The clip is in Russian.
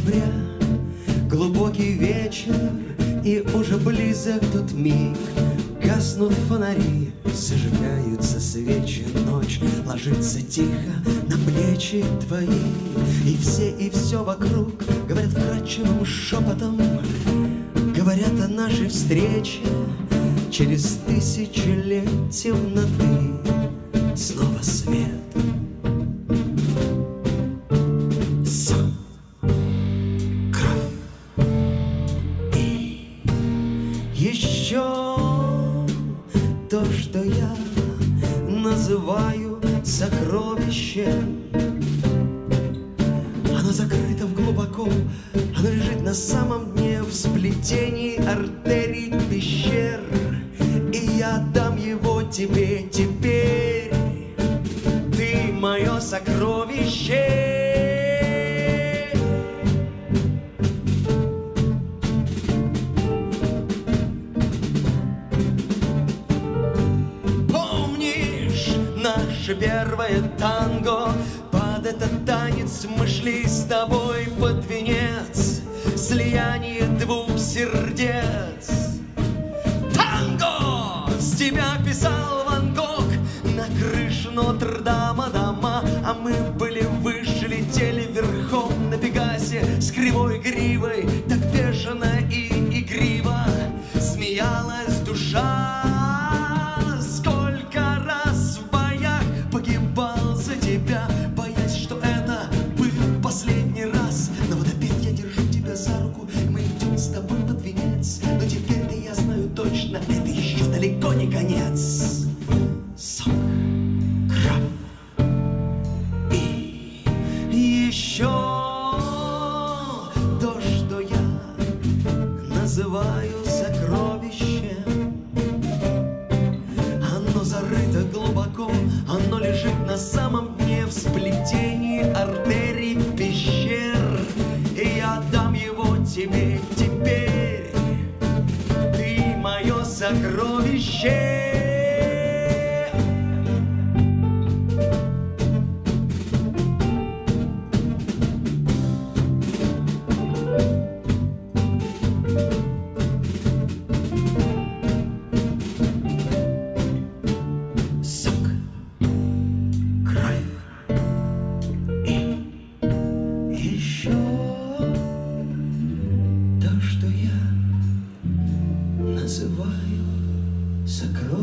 сентября, глубокий вечер, и уже близок тот миг. Гаснут фонари, зажигаются свечи, ночь ложится тихо на плечи твои. И все вокруг говорят вкрадчивым шепотом, говорят о нашей встрече. Через тысячи лет темноты снова свет. Сон, кровь и еще то, что я называю сокровищем. Оно закрыто глубоко, оно лежит на самом дне, в сплетении артерий пещер. И я отдам его тебе теперь. Ты мое сокровище. Помнишь наше первое танго? Под этот танец мы шли с тобой под венец, слияние двух сердец. Танго! С тебя писал Ван Гог на крышу Нотр-Дама дома, а мы были выше, летели верхом на Пегасе с кривой гривой, так бешено и игриво смеялась душа. Сколько раз в боях погибал за тебя, боясь, что это был последний раз. Но вот опять я держу тебя за руку, мы идем с тобой под венец. Но теперь-то я знаю точно, это еще далеко не конец. Сок, кровь и еще то, что я называю сокровищем. Оно зарыто глубоко, оно лежит на самом дне, в сплетении артерий пещер. И я отдам его тебе теперь. Ты мое сокровище. Сок, кровь и еще то, что я называю сокровищем.